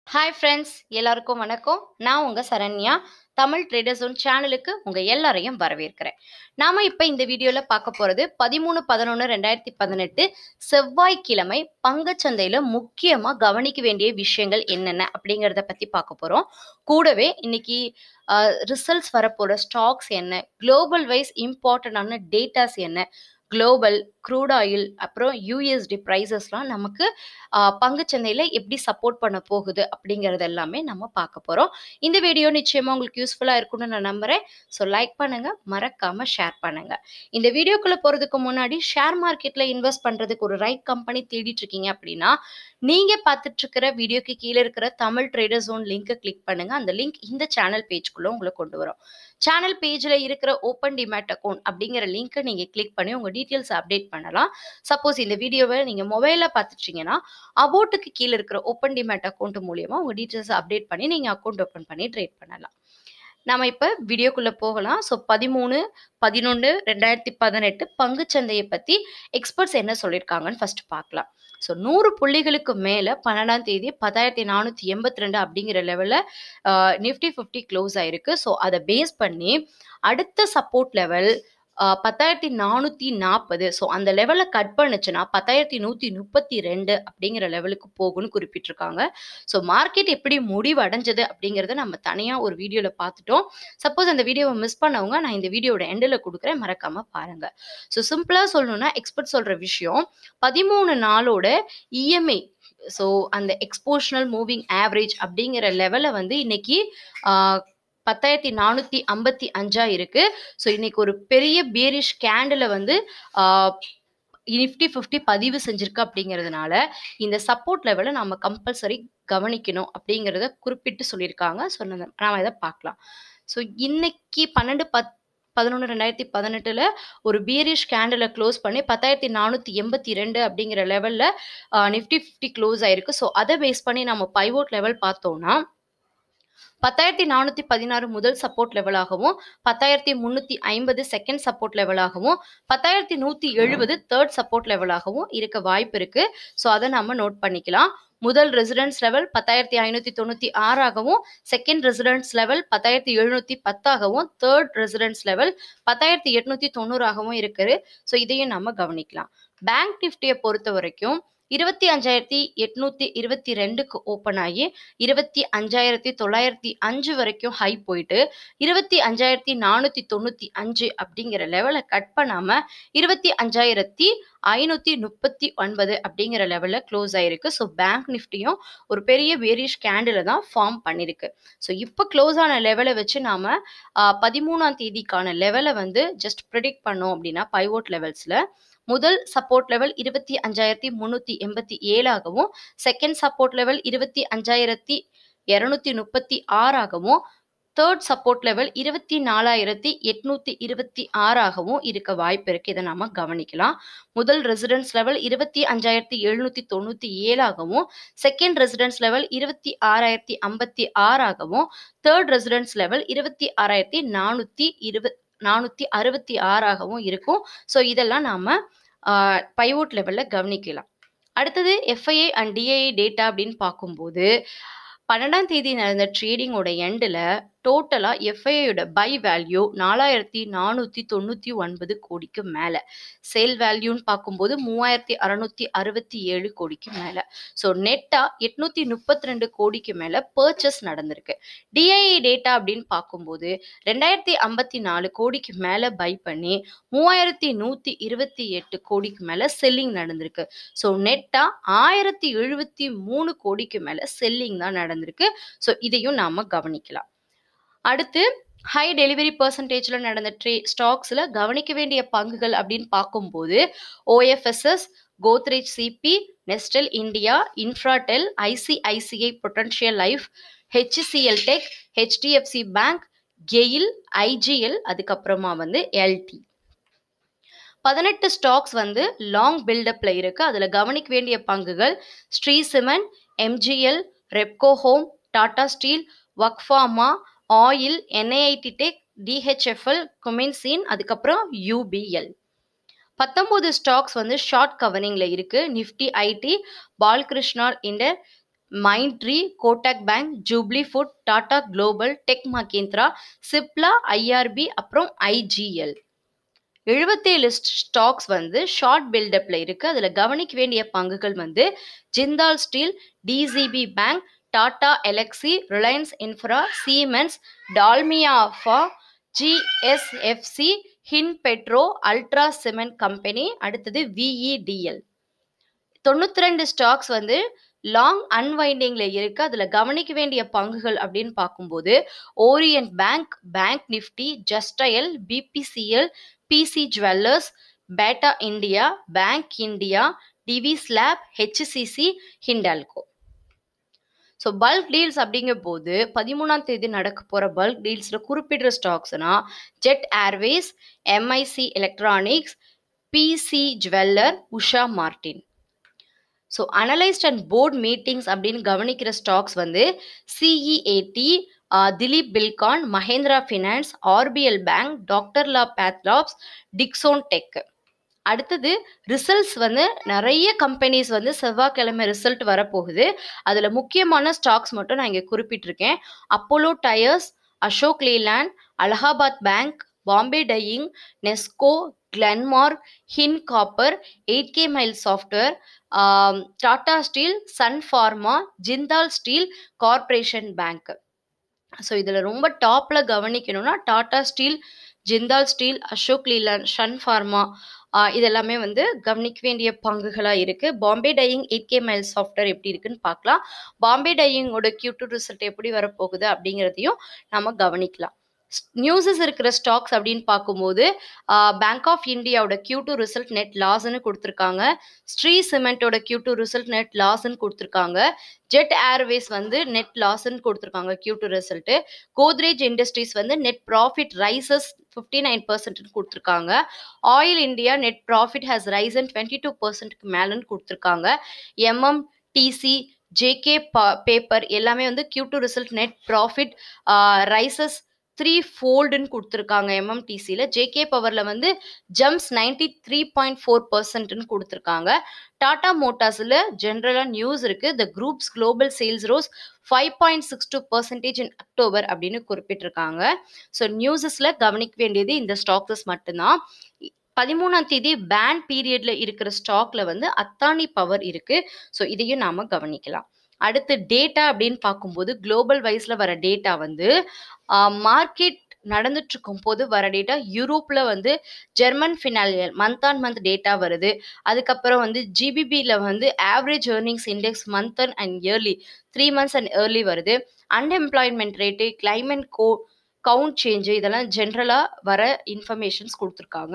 Hi friends, எல்லாருக்கும் வணக்கம். நான் உங்க சரண்யா. தமிழ் ட்ரேடர்ஸ் ஒன் சேனலுக்கு உங்க எல்லாரையும் வரவேற்கிறேன். நாம இப்ப இந்த வீடியோல பார்க்க போறது 13/11/2018 செவ்வாய்க்கிழமை பங்குச்சந்தையில முக்கியமா கவனிக்க வேண்டிய விஷயங்கள் என்னென்ன அப்படிங்கிறத பத்தி பார்க்க போறோம். கூடவே இன்னைக்கு ரிசல்ட்ஸ் வரப்போற ஸ்டாக்ஸ் என்ன, குளோபல் வைஸ் இம்பார்ட்டன்டான டேட்டாஸ் என்ன, குளோபல் க்ரூட் ஆயில் அப்புறம் யூஎஸ்டி ப்ரைஸஸ்லாம் நமக்கு பங்குச்சந்தையில் எப்படி சப்போர்ட் பண்ண போகுது அப்படிங்கிறது எல்லாமே நம்ம பார்க்க போகிறோம். இந்த வீடியோ நிச்சயமாக உங்களுக்கு யூஸ்ஃபுல்லாக இருக்கும்னு நான் நம்புகிறேன். ஸோ லைக் பண்ணுங்கள், மறக்காமல் ஷேர் பண்ணுங்கள். இந்த வீடியோக்குள்ளே போகிறதுக்கு முன்னாடி ஷேர் மார்க்கெட்டில் இன்வெஸ்ட் பண்ணுறதுக்கு ஒரு ரைட் கம்பெனி தேடிட்டு இருக்கீங்க அப்படின்னா நீங்கள் பார்த்துட்டு இருக்கிற வீடியோக்கு கீழே இருக்கிற தமிழ் ட்ரேடர் ஜோன் லிங்கை கிளிக் பண்ணுங்கள். அந்த லிங்க் இந்த சேனல் பேஜ்குள்ளே உங்களை கொண்டு வரும். சேனல் பேஜில் இருக்கிற ஓப்பன் டிமேட் அக்கௌண்ட் அப்படிங்கிற லிங்க்கை நீங்கள் கிளிக் பண்ணி உங்கள் டீட்டெயில்ஸ் அப்டேட் பண்ணலாம். சப்போஸ் இந்த வீடியோவை நீங்கள் மொபைலில் பார்த்துட்டீங்கன்னா அபோட்டுக்கு கீழே இருக்கிற ஓப்பன் டிமேட் அக்கௌண்ட் மூலியமாக உங்கள் டீட்டெயில்ஸ் அப்டேட் பண்ணி நீங்கள் அக்கௌண்ட் ஓப்பன் பண்ணி ட்ரேட் பண்ணலாம். நம்ம இப்போ வீடியோக்குள்ளே போகலாம். ஸோ 13/11/2018 பங்குச்சந்தையை பற்றி எக்ஸ்பர்ட்ஸ் என்ன சொல்லியிருக்காங்கன்னு ஃபர்ஸ்ட் பார்க்கலாம். ஸோ 100 புள்ளிகளுக்கு மேலே 12ஆம் தேதி 10,482 அப்படிங்கிற லெவலில் நிஃப்டி 50 க்ளோஸ் ஆயிருக்கு. ஸோ அதை பேஸ் பண்ணி அடுத்த சப்போர்ட் லெவல் 10,440. ஸோ அந்த லெவலில் கட் பண்ணுச்சுன்னா 10,132 அப்படிங்கிற லெவலுக்கு போகும்னு குறிப்பிட்டிருக்காங்க. ஸோ மார்க்கெட் எப்படி முடிவடைஞ்சது அப்படிங்கிறத நம்ம தனியாக ஒரு வீடியோவில் பார்த்துட்டோம். சப்போஸ் அந்த வீடியோவை மிஸ் பண்ணவங்க நான் இந்த வீடியோட எண்டில் கொடுக்குறேன், மறக்காம பாருங்க. ஸோ சிம்பிளாக சொல்லணும்னா எக்ஸ்பர்ட் சொல்ற விஷயம் 13 நாளோட இஎம்ஐ, ஸோ அந்த எக்ஸ்போஷனல் மூவிங் ஆவரேஜ் அப்படிங்கிற லெவலை வந்து இன்னைக்கு 10,455 இருக்கு. ஸோ இன்னைக்கு ஒரு பெரிய bearish கேண்டில் வந்து நிஃப்டி 50 பதிவு செஞ்சிருக்கு. அப்படிங்கிறதுனால இந்த சப்போர்ட் லெவலை நம்ம கம்பல்சரி கவனிக்கணும் அப்படிங்கிறத குறிப்பிட்டு சொல்லியிருக்காங்க. ஸோ நாம இதை பார்க்கலாம். ஸோ இன்னைக்கு 12/11/2018 ஒரு bearish கேண்டில் க்ளோஸ் பண்ணி 10,482 அப்படிங்கிற லெவலில் நிஃப்டி 50 க்ளோஸ் ஆயிருக்கு. ஸோ அதை பேஸ் பண்ணி நம்ம பைவோட் லெவல் பார்த்தோம்னா 10,416 முதல் சப்போர்ட் லெவலாகவும் 10,350 செகண்ட் சப்போர்ட் லெவலாகவும் 10,170 தேர்ட் சப்போர்ட் லெவலாகவும் இருக்க வாய்ப்பு இருக்கு. ஸோ அதை நம்ம நோட் பண்ணிக்கலாம். முதல் ரெசிடென்ஸ் லெவல் 10,596 ஆகவும், செகண்ட் ரெசிடென்ஸ் லெவல் 10,710 ஆகவும், தேர்ட் ரெசிடென்ஸ் லெவல் 10,890 ஆகவும் இருக்குது. ஸோ இதையும் நம்ம கவனிக்கலாம். பேங்க் நிஃப்டியை பொறுத்த வரைக்கும் 25,822க்கு ஓப்பன் ஆகி 25,905 வரைக்கும் ஹை போயிட்டு 25,495 அப்படிங்கிற லெவலை கட் பண்ணாம 25,539 அப்படிங்கிற லெவலில் க்ளோஸ் ஆயிருக்கு. ஸோ பேங்க் நிஃப்டியும் ஒரு பெரிய bearish கேண்டில் தான் ஃபார்ம் பண்ணிருக்கு. ஸோ இப்போ க்ளோஸ் ஆன லெவலை வச்சு நாம 13ஆம் தேதிக்கான லெவலை வந்து ஜஸ்ட் ப்ரிடிக்ட் பண்ணோம் அப்படின்னா பைவோட் லெவல்ஸ்ல முதல் சப்போர்ட் லெவல் 25,387 ஆகவும், செகண்ட் சப்போர்ட் லெவல் 25,236 ஆகவும், தேர்ட் சப்போர்ட் லெவல் 24,826 ஆகவும் இருக்க வாய்ப்பு இருக்கு. இதை நாம கவனிக்கலாம். முதல் ரெசிடென்ஸ் லெவல் 25,797 ஆகவும், செகண்ட் ரெசிடென்ஸ் லெவல் 26,056 ஆகவும், தேர்ட் ரெசிடென்ஸ் லெவல் 26,466 ஆகவும் இருக்கும். ஸோ இதெல்லாம் நாம பைவோட் லெவலில் கவனிக்கலாம். அடுத்தது எஃப்ஐஐ அண்ட் டிஐஐ டேட்டா அப்படின்னு பார்க்கும்போது 12ஆம் தேதி நடந்த ட்ரேடிங்கோட எண்டில் டோட்டலாக எஃப்ஐஐயோட பை வேல்யூ 4,499 கோடிக்கு மேலே, சேல் வேல்யூன்னு பார்க்கும்போது 3,667 கோடிக்கு மேலே. ஸோ நெட்டாக 832 கோடிக்கு மேலே பர்ச்சேஸ் நடந்திருக்கு. டிஐஐ டேட்டா அப்படின்னு பார்க்கும்போது 2,054 கோடிக்கு மேலே பை பண்ணி 3,128 கோடிக்கு மேலே செல்லிங் நடந்திருக்கு. ஸோ நெட்டாக 1,073 கோடிக்கு மேலே செல்லிங் தான் நடந்திருக்கு. ஸோ இதையும் நாம கவனிக்கலாம். அடுத்து ஹை டெலிவரி பர்சன்டேஜில் நடந்த ஸ்டாக்ஸில் கவனிக்க வேண்டிய பங்குகள் அப்படின்னு பார்க்கும்போது OFSS, Godrej CP, Nestle India, Infratel, ICICI potential life, HCL tech, HDFC bank, GAIL, IGL, அதுக்கப்புறமா வந்து LT. 18 ஸ்டாக்ஸ் வந்து லாங் பில்டப்ல இருக்கு. அதில் கவனிக்க வேண்டிய பங்குகள் Shree cement, MGL, Repco home, Tata steel, வக்ஃபார்மா, ஆயில், NIIT டெக், DHFL, குமின்சின், அதுக்கப்புறம் UBL. 19 ஸ்டாக்ஸ் வந்து ஷார்ட் கவரிங்ல இருக்கு. Nifty IT, Balkrishna inter, Mindtree, Kotak bank, Jubilant food, Tata global, tech Mahindra, Cipla, IRB, அப்புறம் ஐஜிஎல். 77 ஸ்டாக்ஸ் வந்து ஷார்ட் பில்டப்ல இருக்கு. அதுல கவனிக்க வேண்டிய பங்குகள் வந்து Jindal steel, DCB bank, Tata Elxsi, Reliance infra, Siemens, Dalmia ஆஃபா, ஜிஎஸ்எஃப்சி, ஹின் பெட்ரோ, அல்ட்ரா சிமெண்ட் கம்பெனி, அடுத்தது விஇடிஎல். 92 ஸ்டாக்ஸ் வந்து லாங் அன்வைண்டிங்ல இருக்கு. அதுல கவனிக்க வேண்டிய பங்குகள் அப்படின்னு பார்க்கும்போது Orient bank, bank Nifty, Justdial, BPCL, PC jewellers, Bata India, bank India, Divi's lab, HCCC, Hindalco. So bulk deals அப்படிங்கும் போது 13ஆம் தேதி நடக்க போகிற பல்க் டீல்ஸில் குறிப்பிடுற ஸ்டாக்ஸ்னா jet Airways, MIC electronics, PC jeweller, Usha Martin. So analyst and board meetings அப்படின்னு கவனிக்கிற ஸ்டாக்ஸ் வந்து CEAT, Dilip Buildcon, Mahindra finance, RBL bank, doctor Lal PathLabs, Dixon tech. அடுத்தது ரிசல்ட்ஸ் வந்து நிறைய கம்பெனிஸ் வந்து செவ்வாய்க்கிழமை ரிசல்ட் வரப்போகுது. அதில் முக்கியமான ஸ்டாக்ஸ் மட்டும் நான் இங்கே குறிப்பிட்டிருக்கேன். Apollo tyres, Ashok Leyland, Allahabad bank, Bombay dyeing, Nesco, Glenmark, ஹின் copper, 8K mile software, Tata steel, sun pharma, Jindal steel, corporation bank. So இதில் ரொம்ப டாப்பில் கவனிக்கணும்னா Tata steel, Jindal steel, Ashok Leyland, sun pharma, இதெல்லாமே வந்து கவனிக்க வேண்டிய பங்குகளாக இருக்குது. Bombay dyeing 8K mile software எப்படி இருக்குன்னு பார்க்கலாம். பாம்பே டையிங்கோட Q2 ரிசல்ட் எப்படி வரப்போகுது அப்படிங்கிறதையும் நம்ம கவனிக்கலாம். நியூஸஸ் இருக்கிற ஸ்டாக்ஸ் அப்படின்னு பார்க்கும்போது பேங்க் ஆஃப் இந்தியாவோட Q2 ரிசல்ட் நெட் லாஸ்ன்னு கொடுத்துருக்காங்க. ஸ்ரீ சிமெண்டோட Q2 ரிசல்ட் நெட் லாஸ்ன்னு கொடுத்துருக்காங்க. ஜெட் ஏர்வேஸ் வந்து நெட் லாஸ்ன்னு கொடுத்துருக்காங்க Q2 ரிசல்ட்டு. கோத்ரேஜ் இண்டஸ்ட்ரீஸ் வந்து நெட் ப்ராஃபிட் ரைசஸ் 59% கொடுத்துருக்காங்க. Oil India net profit has risen 22%க்கு மேலன்னு கொடுத்துருக்காங்க. எம்எம்டிசி, ஜேகே பேப்பர் எல்லாமே வந்து Q2 result net profit rises 3-foldன்னு கொடுத்துருக்காங்க. எம்எம்டிசியில் ஜேகே பவரில் வந்து ஜம்ப்ஸ் 93.4%ன்னு கொடுத்துருக்காங்க. டாடா மோட்டார்ஸில் ஜென்ரலாக நியூஸ் இருக்குது. The groups global sales rose 5.62% in October அப்படின்னு குறிப்பிட்டிருக்காங்க. ஸோ நியூஸஸில் கவனிக்க வேண்டியது இந்த ஸ்டாக்ஸஸ் மட்டும்தான். 13ஆம் தேதி பேன் பீரியட்ல இருக்கிற ஸ்டாக்ல வந்து அத்தானி பவர் இருக்கு. ஸோ இதையும் நாம கவனிக்கலாம். அடுத்து டேட்டா அப்படின்னு பார்க்கும்போது குளோபல் வைஸ்ல வர டேட்டா வந்து மார்க்கெட் நடந்துட்டு இருக்கும் போது வர டேட்டா யூரோப்ல வந்து ஜெர்மன் ஃபினாலியல் மந்த் ஆன் மந்த் டேட்டா வருது. அதுக்கப்புறம் வந்து ஜிபிபியில் வந்து average earnings index month and yearly 3 months and yearly வருது. Unemployment rate, climate count change, இதெல்லாம் ஜென்ரலாக வர இன்ஃபர்மேஷன்ஸ் கொடுத்துருக்காங்க.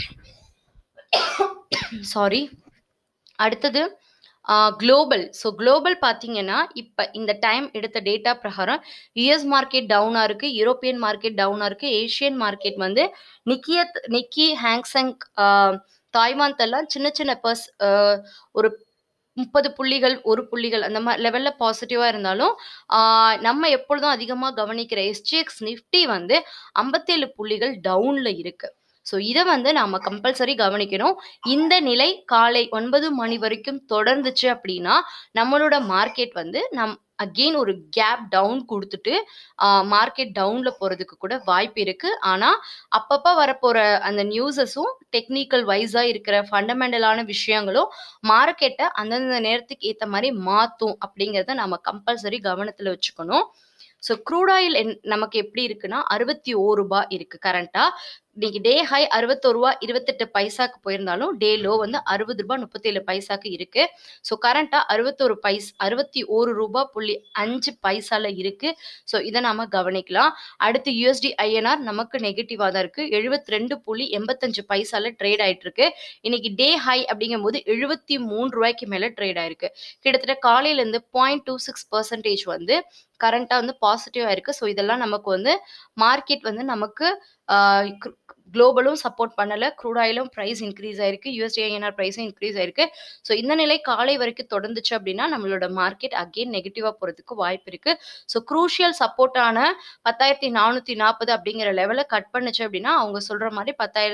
சாரி. அடுத்தது குளோபல். ஸோ குளோபல் பார்த்தீங்கன்னா இப்போ இந்த டைம் எடுத்த டேட்டா பிரகாரம் யுஎஸ் மார்க்கெட் டவுனாக இருக்குது, யூரோப்பியன் மார்க்கெட் டவுனாக இருக்குது, ஏஷியன் மார்க்கெட் வந்து நிக்கி ஹாங்சங் தாய்வான்தெல்லாம் சின்ன சின்ன ஒரு 30 புள்ளிகள் 1 புள்ளிகள் அந்த மாதிரி லெவலில் பாசிட்டிவாக இருந்தாலும் நம்ம எப்பொழுதும் அதிகமாக கவனிக்கிற எஸ்ஜிஎக்ஸ் நிஃப்டி வந்து 57 புள்ளிகள் டவுனில் இருக்குது. ஸோ இதை வந்து நாம் கம்பல்சரி கவனிக்கணும். இந்த நிலை காலை 9 மணி வரைக்கும் தொடர்ந்துச்சு அப்படின்னா நம்மளோட மார்க்கெட் வந்து அகெயின் ஒரு கேப் டவுன் கொடுத்துட்டு மார்க்கெட் டவுனில் போகிறதுக்கு கூட வாய்ப்பு இருக்குது. ஆனால் அப்பப்போ வரப்போகிற அந்த நியூஸஸும் டெக்னிக்கல் வைஸாக இருக்கிற ஃபண்டமெண்டலான விஷயங்களும் மார்க்கெட்டை அந்தந்த நேரத்துக்கு ஏற்ற மாதிரி மாற்றும் அப்படிங்கிறத நம்ம கம்பல்சரி கவனத்தில் வச்சுக்கணும். ஸோ க்ரூட் ஆயில் நமக்கு எப்படி இருக்குன்னா 61 ரூபாய் இருக்குது கரண்ட்டாக. இன்னைக்கு டே ஹை 61 ரூபா 28 பைசாக்கு போயிருந்தாலும் டே லோ வந்து 60 ரூபாய் 37 பைசாக்கு இருக்கு. ஸோ கரண்டா 61 ரூபாய் 5 பைசால இருக்கு. ஸோ இதை நாம கவனிக்கலாம். அடுத்து யூஎஸ்டி ஐஎன்ஆர் நமக்கு நெகட்டிவா தான் இருக்கு. 72.85 பைசால ட்ரேட் ஆயிட்டு இருக்கு. இன்னைக்கு டே ஹை அப்படிங்கும் போது 73 ரூபாய்க்கு மேல ட்ரேட் ஆயிருக்கு. கிட்டத்தட்ட காலையில இருந்து 0.26% வந்து கரண்டா வந்து பாசிட்டிவா இருக்கு. ஸோ இதெல்லாம் நமக்கு வந்து மார்க்கெட் வந்து நமக்கு குளோபலும் சப்போர்ட் பண்ணல. க்ரூட் ஆயிலும் பிரைஸ் இன்க்ரீஸ் ஆயிருக்கு. USD INR பிரைஸும் இன்க்ரீஸ் ஆயிருக்கு. ஸோ இந்த நிலை காலை வரைக்கும் தொடர்ந்துச்சு அப்படின்னா நம்மளோட மார்க்கெட் அகெயின் நெகட்டிவா போறதுக்கு வாய்ப்பு இருக்கு. ஸோ குரூஷியல் சப்போர்ட்டான 10,440 அப்படிங்கிற லெவல கட் பண்ணுச்சு அப்படின்னா அவங்க சொல்ற மாதிரி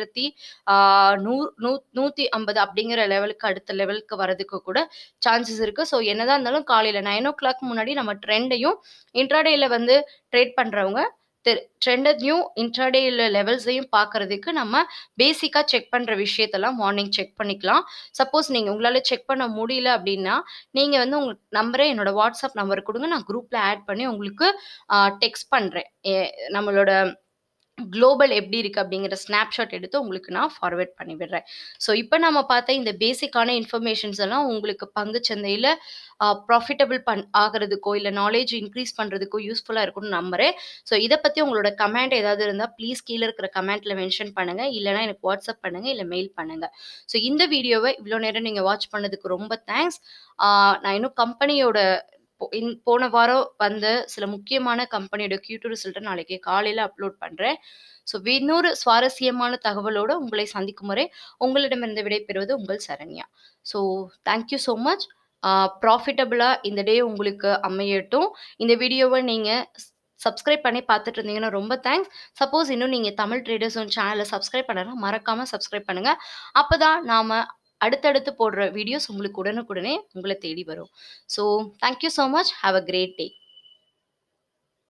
10,150 அப்படிங்கிற லெவலுக்கு அடுத்த லெவலுக்கு வரதுக்கு கூட சான்சஸ் இருக்கு. ஸோ என்னதான் இருந்தாலும் காலையில 9 o'clock முன்னாடி நம்ம ட்ரெண்டையும் இன்ட்ராடேல வந்து ட்ரேட் பண்றவங்க ட்ரெண்டையும் இன்ட்ராடேல லெவல்ஸையும் பார்க்கறதுக்கு நம்ம பேசிக்கா செக் பண்ற விஷயத்தெல்லாம் மார்னிங் செக் பண்ணிக்கலாம். சப்போஸ் நீங்க உங்களால செக் பண்ண முடியல அப்படின்னா நீங்க வந்து உங்க நம்பரை என்னோட வாட்ஸ்அப் நம்பர் கொடுங்க. நான் குரூப்ல ஆட் பண்ணி உங்களுக்கு டெக்ஸ்ட் பண்றேன். நம்மளோட குளோபல் எப்படி இருக்கு அப்படிங்கிற ஸ்னாப்ஷாட் எடுத்து உங்களுக்கு நான் ஃபார்வர்ட் பண்ணி விடுறேன். ஸோ இப்போ நம்ம பார்த்த இந்த பேசிக்கான இன்ஃபர்மேஷன்ஸ் எல்லாம் உங்களுக்கு பங்குச்சந்தையில் ப்ராஃபிட்டபிள் ஆகிறதுக்கோ இல்லை நாலேஜ் இன்க்ரீஸ் பண்ணுறதுக்கோ யூஸ்ஃபுல்லாக இருக்கும்னு நம்புறேன். ஸோ இதை பற்றி உங்களோட கமெண்ட் ஏதாவது இருந்தால் ப்ளீஸ் கீழே இருக்கிற கமெண்ட்டில் மென்ஷன் பண்ணுங்கள். இல்லைனா எனக்கு வாட்ஸ்அப் பண்ணுங்கள், இல்லை மெயில் பண்ணுங்கள். ஸோ இந்த வீடியோவை இவ்வளோ நேரம் நீங்கள் வாட்ச் பண்ணதுக்கு ரொம்ப தேங்க்ஸ். நான் இன்னும் கம்பெனியோட போன வாரம் வந்த சில முக்கியமான கம்பெனியோட Q2 ரிசல்ட்டை நாளைக்கு காலையில் அப்லோட் பண்ணுறேன். ஸோ இன்னொரு சுவாரஸ்யமான தகவலோடு உங்களை சந்திக்கும் வரை உங்களிடமிருந்து விடைபெறுவது உங்கள் Saranya. So thank you so much. ப்ராஃபிட்டபிளாக இந்த டே உங்களுக்கு அமையட்டும். இந்த வீடியோவை நீங்கள் சப்ஸ்கிரைப் பண்ணி பார்த்துட்டு இருந்தீங்கன்னா ரொம்ப தேங்க்ஸ். சப்போஸ் இன்னும் நீங்கள் தமிழ் ட்ரேடர்ஸ் சேனலை சப்ஸ்கிரைப் பண்ணலாம், மறக்காமல் சப்ஸ்கிரைப் பண்ணுங்கள். அப்போ தான் நாம் அடுத்தடுத்து போடுற வீடியோஸ் உங்களுக்கு உடனுக்குடனே உங்களை தேடி வரும். So thank you so much. Have a great day.